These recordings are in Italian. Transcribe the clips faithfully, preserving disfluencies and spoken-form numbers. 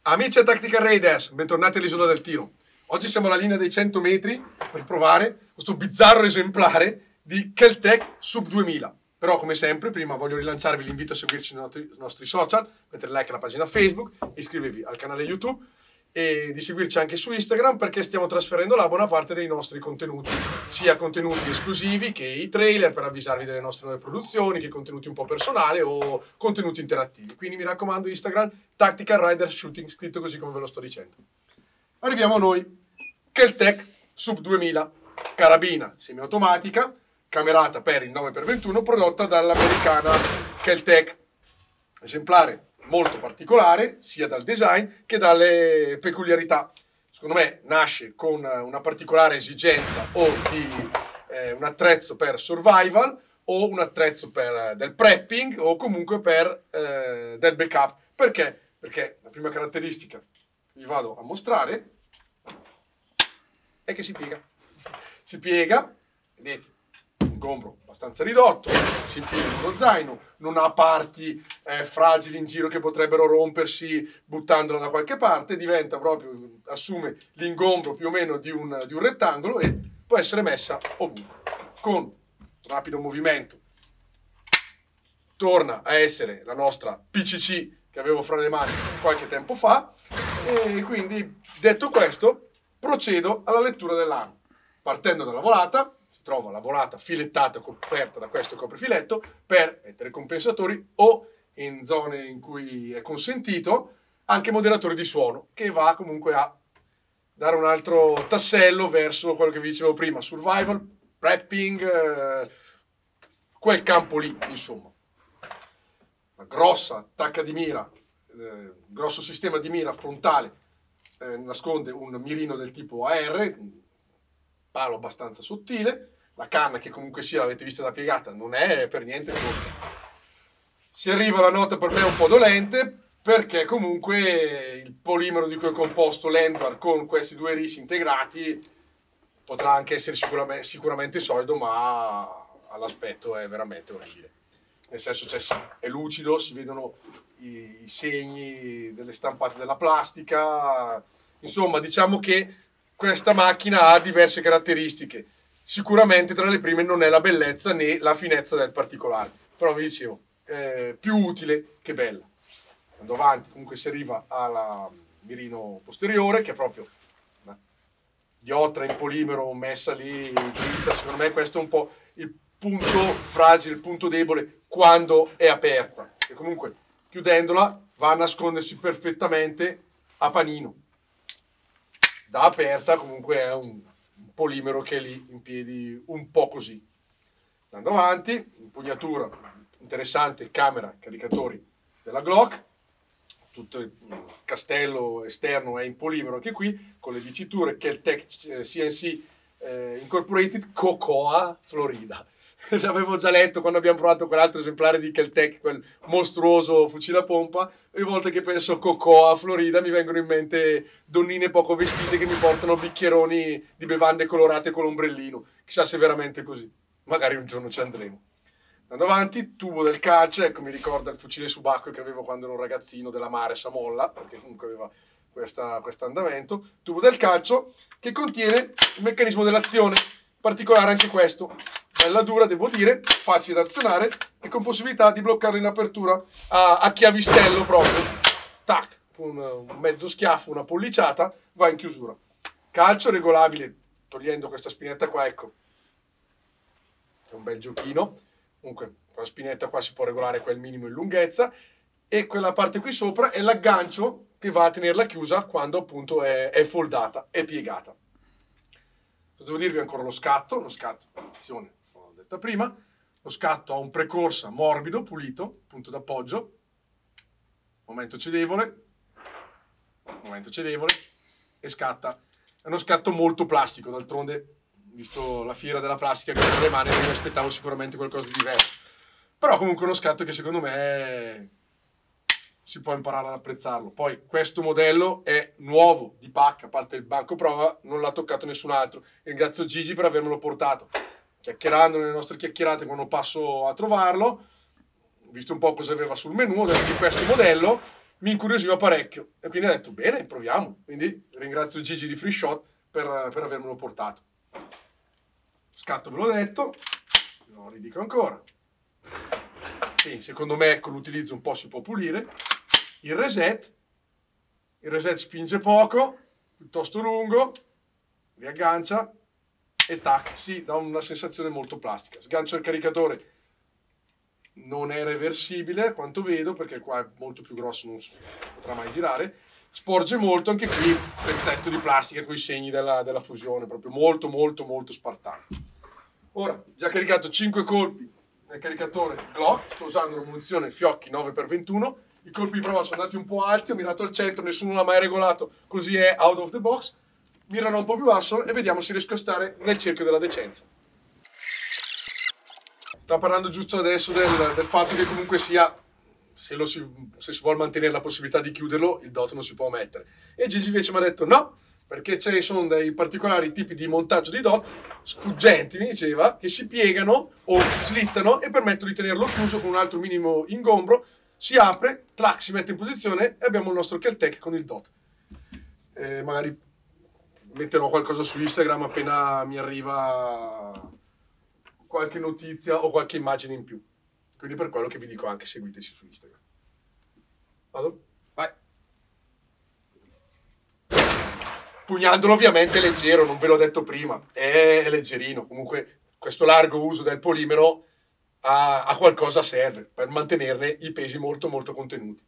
Amici a Tactical Raiders, bentornati all'Isola del Tiro. Oggi siamo alla linea dei cento metri per provare questo bizzarro esemplare di Kel-Tec Sub duemila. Però, come sempre, prima voglio rilanciarvi l'invito a seguirci nei nostri, nostri social, mettere like alla pagina Facebook, iscrivervi al canale YouTube e di seguirci anche su Instagram, perché stiamo trasferendo là buona parte dei nostri contenuti, sia contenuti esclusivi che i trailer per avvisarvi delle nostre nuove produzioni, che contenuti un po' personali o contenuti interattivi. Quindi mi raccomando, Instagram Tactical Rider Shooting, scritto così come ve lo sto dicendo. Arriviamo a noi. Kel-Tec Sub duemila, carabina semiautomatica, camerata per il nove per ventuno, prodotta dall'americana Kel-Tec. Esemplare molto particolare, sia dal design che dalle peculiarità. Secondo me nasce con una particolare esigenza o di eh, un attrezzo per survival o un attrezzo per del prepping o comunque per eh, del backup. Perché? Perché la prima caratteristica che vi vado a mostrare è che si piega. Si piega, vedete, un gombro abbastanza ridotto, si infila in uno zaino, non ha parti eh, fragili in giro che potrebbero rompersi buttandolo da qualche parte, diventa proprio, assume l'ingombro più o meno di un, di un rettangolo e può essere messa ovunque. Con rapido movimento torna a essere la nostra P C C che avevo fra le mani qualche tempo fa, e quindi, detto questo, procedo alla lettura dell'arma. Partendo dalla volata, si trova la volata filettata coperta da questo coprifiletto per mettere compensatori o, in zone in cui è consentito, anche moderatori di suono, che va comunque a dare un altro tassello verso quello che vi dicevo prima, survival, prepping, eh, quel campo lì, insomma. Una grossa attacca di mira, eh, grosso sistema di mira frontale, eh, nasconde un mirino del tipo A R, palo abbastanza sottile, la canna che comunque sia, l'avete vista da piegata, non è per niente corta. Si arriva alla nota per me un po' dolente, perché comunque il polimero di cui è composto l'Endvar con questi due risi integrati potrà anche essere sicuramente, sicuramente solido, ma all'aspetto è veramente orribile. Nel senso, cioè, è lucido, si vedono i, i segni delle stampate della plastica, insomma diciamo che questa macchina ha diverse caratteristiche. Sicuramente tra le prime non è la bellezza né la finezza del particolare, però vi dicevo, è più utile che bella. Andando avanti, comunque si arriva alla mirino posteriore, che è proprio una diotra in polimero messa lì dritta. Secondo me questo è un po' il punto fragile, il punto debole quando è aperta, che comunque chiudendola va a nascondersi perfettamente a panino. Da aperta comunque è un, un polimero che è lì in piedi un po' così. Andando avanti, impugnatura interessante, camera, caricatori della Glock, tutto il castello esterno è in polimero anche qui, con le diciture Kel-Tec C N C eh, Incorporated Cocoa Florida. L'avevo già letto quando abbiamo provato quell'altro esemplare di Kel-Tec, quel mostruoso fucile a pompa, e ogni volta che penso Cocoa Florida mi vengono in mente donnine poco vestite che mi portano bicchieroni di bevande colorate con l'ombrellino. Chissà se è veramente così, magari un giorno ci andremo. Andando avanti, tubo del calcio, ecco, mi ricorda il fucile subacqueo che avevo quando ero un ragazzino della Mares a Molla, perché comunque aveva questo andamento. Tubo del calcio che contiene il meccanismo dell'azione, particolare anche questo, bella dura devo dire, facile da azionare e con possibilità di bloccarlo in apertura a, a chiavistello proprio. Tac, un, un mezzo schiaffo, una polliciata, va in chiusura. Calcio regolabile, togliendo questa spinetta qua, ecco, è un bel giochino. Comunque, con la spinetta qua si può regolare quel minimo in lunghezza, e quella parte qui sopra è l'aggancio che va a tenerla chiusa quando appunto è, è foldata, è piegata. Devo dirvi ancora lo scatto, lo scatto, attenzione, l'ho detta prima, lo scatto ha un precorsa morbido, pulito, punto d'appoggio, momento cedevole, momento cedevole, e scatta. È uno scatto molto plastico, d'altronde, visto la fiera della plastica che ho nelle mani, mi aspettavo sicuramente qualcosa di diverso. Però comunque uno scatto che secondo me si può imparare ad apprezzarlo. Poi questo modello è nuovo di pacca, a parte il banco prova, non l'ha toccato nessun altro. Ringrazio Gigi per avermelo portato. Chiacchierando nelle nostre chiacchierate quando passo a trovarlo, ho visto un po' cosa aveva sul menu, ho detto che questo modello mi incuriosiva parecchio e quindi ho detto bene, proviamo. Quindi ringrazio Gigi di Free Shot per, per avermelo portato. Scatto ve l'ho detto, non ridico ancora. Sì, secondo me con l'utilizzo un po' si può pulire. Il reset, il reset spinge poco, piuttosto lungo, riaggancia e tac, sì, dà una sensazione molto plastica. Sgancio il caricatore, non è reversibile a quanto vedo, perché qua è molto più grosso, non si potrà mai girare. Sporge molto, anche qui pezzetto di plastica con i segni della, della fusione, proprio molto molto molto spartano. Ora, già caricato cinque colpi nel caricatore Glock, sto usando una munizione Fiocchi nove per ventuno, i colpi di prova sono andati un po' alti, ho mirato al centro, nessuno l'ha mai regolato, così è out of the box, mirano un po' più basso e vediamo se riesco a stare nel cerchio della decenza. Stavo parlando giusto adesso del, del fatto che comunque sia, se, lo si, se si vuole mantenere la possibilità di chiuderlo, il dot non si può mettere. E Gigi invece mi ha detto no, perché ci sono dei particolari tipi di montaggio di dot sfuggenti, mi diceva, che si piegano o slittano e permettono di tenerlo chiuso con un altro minimo ingombro, si apre, clac, si mette in posizione e abbiamo il nostro Kel-Tec con il dot. Eh, magari metterò qualcosa su Instagram appena mi arriva qualche notizia o qualche immagine in più. Quindi per quello che vi dico anche seguiteci su Instagram. Vado? Vai. Pugnandolo ovviamente leggero, non ve l'ho detto prima, è leggerino. Comunque questo largo uso del polimero a, a qualcosa serve, per mantenerne i pesi molto molto contenuti.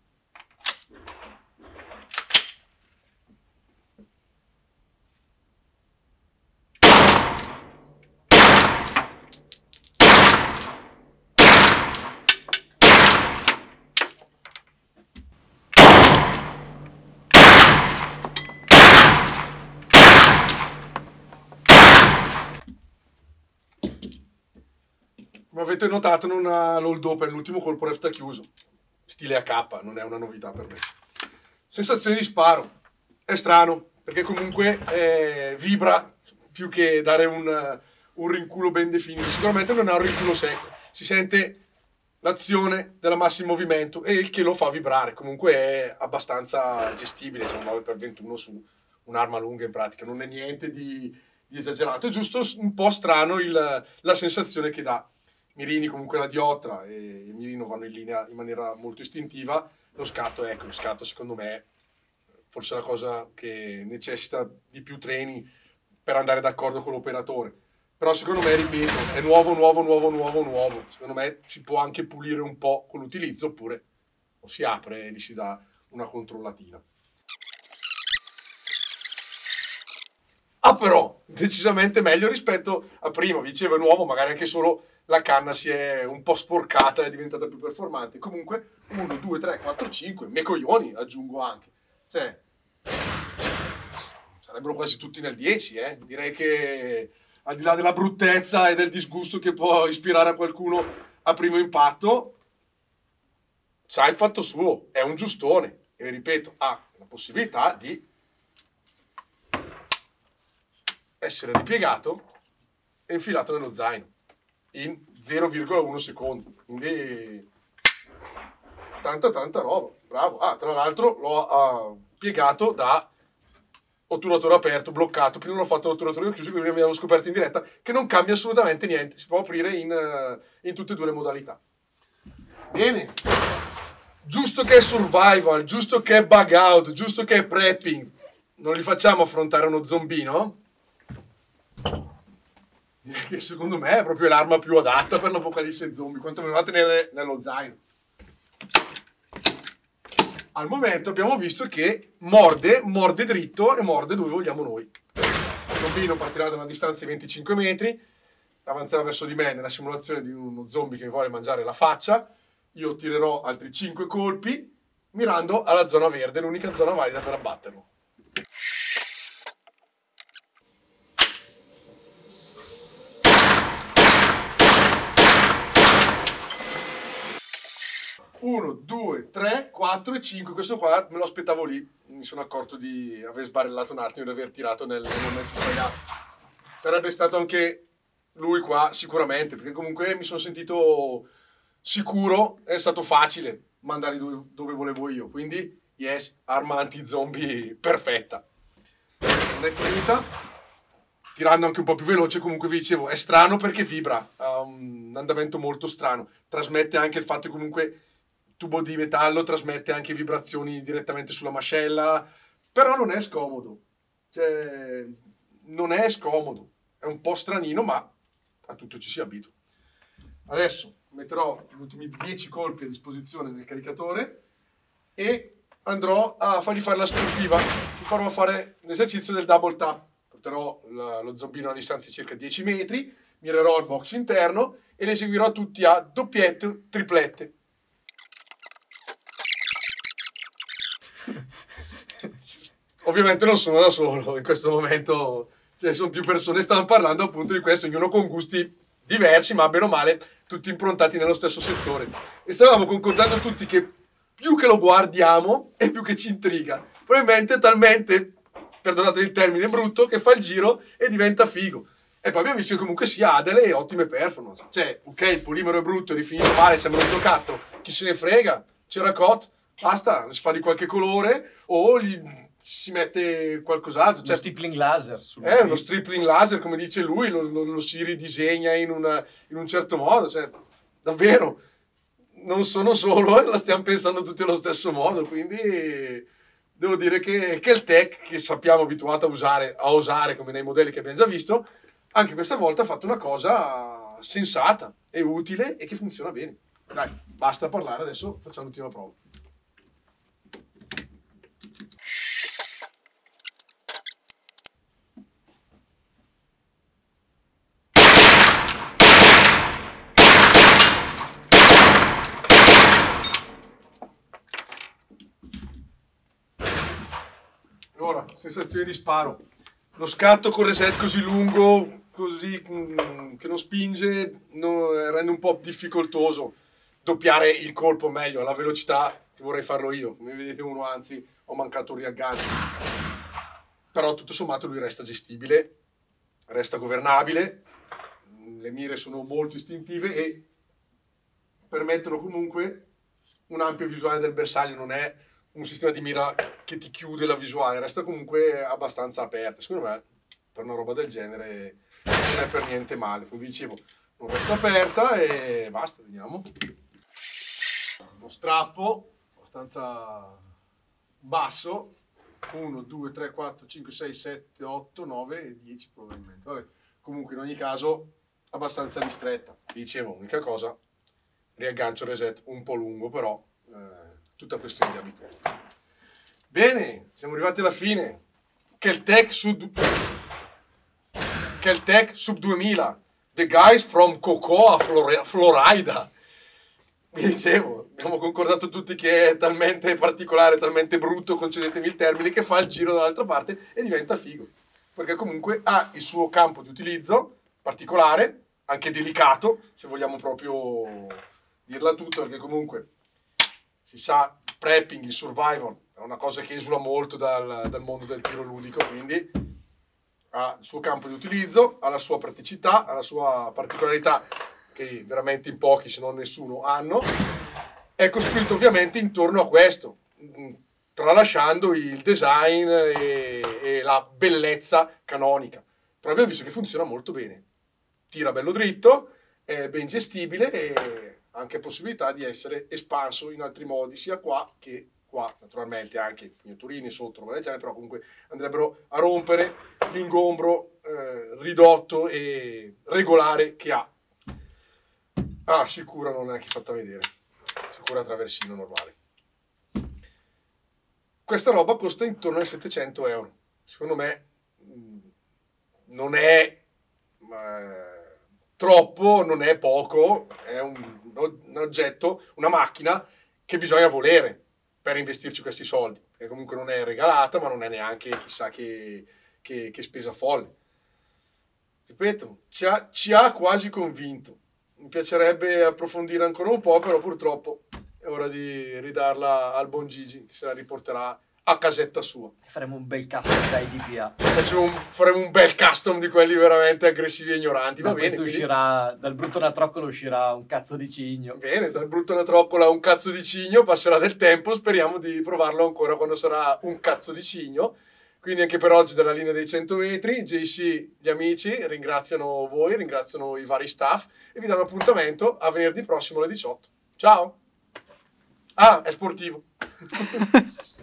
Come avete notato non ha l'hold open, l'ultimo colpo resta chiuso, stile A K, non è una novità per me. Sensazione di sparo, è strano, perché comunque eh, vibra più che dare un, un rinculo ben definito, sicuramente non ha un rinculo secco, si sente l'azione della massa in movimento e il che lo fa vibrare, comunque è abbastanza gestibile, c'è un nove per ventuno su un'arma lunga in pratica, non è niente di, di esagerato, è giusto un po' strano il, la sensazione che dà. Mirini comunque la diottra e il mirino vanno in linea in maniera molto istintiva, lo scatto, ecco, lo scatto secondo me forse è la cosa che necessita di più treni per andare d'accordo con l'operatore, però secondo me, ripeto, è nuovo, nuovo, nuovo, nuovo, nuovo, secondo me si può anche pulire un po' con l'utilizzo oppure lo si apre e gli si dà una controllatina. Ah però, decisamente meglio rispetto a prima, vi dicevo è nuovo, magari anche solo la canna si è un po' sporcata e è diventata più performante. Comunque uno, due, tre, quattro, cinque, me coglioni aggiungo anche. Cioè, sarebbero quasi tutti nel dieci, eh. Direi che al di là della bruttezza e del disgusto che può ispirare a qualcuno a primo impatto, sa il fatto suo, è un giustone. E ripeto, ha la possibilità di essere ripiegato e infilato nello zaino in zero virgola uno secondi, quindi tanta tanta roba, bravo. Ah, tra l'altro l'ho uh, piegato da otturatore aperto, bloccato, prima l'ho fatto l'otturatore chiuso, quindi abbiamo scoperto in diretta che non cambia assolutamente niente, si può aprire in, uh, in tutte e due le modalità. Bene, giusto che è survival, giusto che è bug out, giusto che è prepping, non li facciamo affrontare uno zombino? Direi che secondo me è proprio l'arma più adatta per l'apocalisse zombie, quanto me va a tenere nello zaino. Al momento abbiamo visto che morde, morde dritto e morde dove vogliamo noi. Il zombino partirà da una distanza di venticinque metri, avanzerà verso di me nella simulazione di uno zombie che mi vuole mangiare la faccia, io tirerò altri cinque colpi mirando alla zona verde, l'unica zona valida per abbatterlo. uno, due, tre, quattro e cinque. Questo qua me lo aspettavo lì. Mi sono accorto di aver sbarellato un attimo, di aver tirato nel, nel momento sbagliato. Sarebbe stato anche lui qua, sicuramente, perché comunque mi sono sentito sicuro, è stato facile mandare dove, dove volevo io. Quindi yes, arma anti-zombie perfetta. Non è finita, tirando anche un po' più veloce, comunque vi dicevo, è strano perché vibra, ha un andamento molto strano, trasmette anche il fatto che comunque tubo di metallo trasmette anche vibrazioni direttamente sulla mascella, però non è scomodo, cioè non è scomodo, è un po' stranino, ma a tutto ci si abitua. Adesso metterò gli ultimi dieci colpi a disposizione del caricatore e andrò a fargli fare la sportiva. Ti farò fare l'esercizio del double tap. Porterò la, lo zombino a distanza di circa dieci metri, mirerò il box interno e le eseguirò tutti a doppiette, triplette. Ovviamente non sono da solo, in questo momento ce ne sono più persone, stanno parlando appunto di questo, ognuno con gusti diversi, ma bene o male tutti improntati nello stesso settore. E stavamo concordando tutti che più che lo guardiamo e più che ci intriga. Probabilmente talmente, perdonate il termine brutto, che fa il giro e diventa figo. E poi abbiamo visto che comunque si ha delle ottime performance. Cioè, ok, il polimero è brutto, è rifinito male, sembra un giocattolo, chi se ne frega, c'era Cot, basta, si fa di qualche colore o gli, si mette qualcos'altro. Cioè, uno stripling laser. È uno stripling laser, come dice lui, lo, lo, lo si ridisegna in, una, in un certo modo. Cioè, davvero, non sono solo e la stiamo pensando tutti allo stesso modo, quindi devo dire che, che il tech, che sappiamo abituato a usare, a osare come nei modelli che abbiamo già visto, anche questa volta ha fatto una cosa sensata e utile e che funziona bene. Dai, basta parlare, adesso facciamo l'ultima prova. Ora, sensazione di sparo. Lo scatto con reset così lungo, così mm, che non spinge, no, rende un po' difficoltoso doppiare il colpo meglio, alla velocità che vorrei farlo io. Come vedete uno, anzi, ho mancato un riaggancio. Però tutto sommato lui resta gestibile, resta governabile, le mire sono molto istintive e permettono comunque un ampio visuale del bersaglio, non è un sistema di mira che ti chiude la visuale, resta comunque abbastanza aperta. Secondo me, per una roba del genere, non è per niente male. Come vi dicevo, non resta aperta e basta, vediamo. Uno strappo abbastanza basso, uno, due, tre, quattro, cinque, sei, sette, otto, nove e dieci probabilmente. Vabbè, comunque in ogni caso abbastanza ristretta. Vi dicevo, unica cosa, riaggancio reset un po' lungo, però eh, tutta questione di abitudine. Bene, siamo arrivati alla fine. Kel-Tec Sub Kel-Tec Sub duemila, The Guys from Cocoa, Florida. Vi dicevo, abbiamo concordato tutti che è talmente particolare, talmente brutto, concedetemi il termine, che fa il giro dall'altra parte e diventa figo. Perché comunque ha il suo campo di utilizzo particolare, anche delicato, se vogliamo proprio dirla tutta, perché comunque si sa, il prepping, il survivor è una cosa che esula molto dal, dal mondo del tiro ludico, quindi ha il suo campo di utilizzo, ha la sua praticità, ha la sua particolarità che veramente in pochi, se non nessuno, hanno. È costruito ovviamente intorno a questo, tralasciando il design e, e la bellezza canonica. Però abbiamo visto che funziona molto bene. Tira bello dritto, è ben gestibile e ha anche possibilità di essere espanso in altri modi, sia qua che qua. Naturalmente anche miniaturini sotto, roba del genere, però comunque andrebbero a rompere l'ingombro eh, ridotto e regolare che ha. Ah, sicura non è che fatta vedere. Sicura traversino normale. Questa roba costa intorno ai settecento euro. Secondo me mh, non è eh, troppo, non è poco, è un, un oggetto, una macchina che bisogna volere per investirci questi soldi, perché comunque non è regalata, ma non è neanche chissà che, che, che spesa folle. Ripeto, ci ha, ci ha quasi convinto. Mi piacerebbe approfondire ancora un po', però purtroppo è ora di ridarla al buon Gigi, che se la riporterà a casetta sua. Faremo un bel custom da I D P A. Un, faremo un bel custom di quelli veramente aggressivi e ignoranti. Va da bene. Questo uscirà, quindi... dal brutto natroccolo uscirà un cazzo di cigno. Bene, dal brutto natroccolo a un cazzo di cigno, passerà del tempo, speriamo di provarlo ancora quando sarà un cazzo di cigno. Quindi anche per oggi dalla linea dei cento metri, J C, gli amici, ringraziano voi, ringraziano i vari staff e vi danno appuntamento a venerdì prossimo alle diciotto. Ciao! Ah, è sportivo.